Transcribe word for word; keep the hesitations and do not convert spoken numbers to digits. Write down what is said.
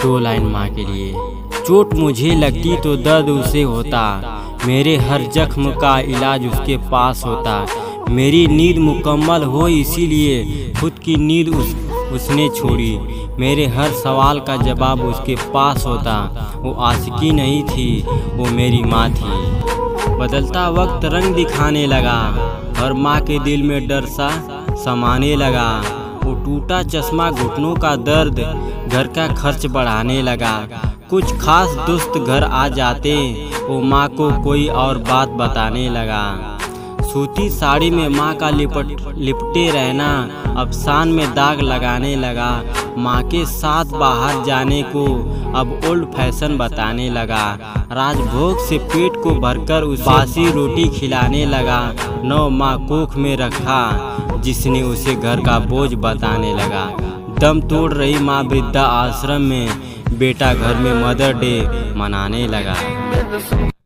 दो लाइन माँ के लिए। चोट मुझे लगती तो दर्द उसे होता, मेरे हर जख्म का इलाज उसके पास होता। मेरी नींद मुकम्मल हो इसीलिए खुद की नींद उस उसने छोड़ी। मेरे हर सवाल का जवाब उसके पास होता। वो आशिकी नहीं थी, वो मेरी माँ थी। बदलता वक्त रंग दिखाने लगा और माँ के दिल में डर सा समाने लगा। वो टूटा चश्मा घुटनों का दर्द घर का खर्च बढ़ाने लगा। कुछ खास दोस्त घर आ जाते, वो माँ को कोई और बात बताने लगा। सूती साड़ी में माँ का लिपट लिपटे रहना अब शान में दाग लगाने लगा। माँ के साथ बाहर जाने को अब ओल्ड फैशन बताने लगा। राजभोग से पेट को भरकर उसे बासी रोटी खिलाने लगा। नौ माँ कोख में रखा जिसने उसे घर का बोझ बताने लगा। दम तोड़ रही माँ वृद्धा आश्रम में, बेटा घर में मदर डे मनाने लगा।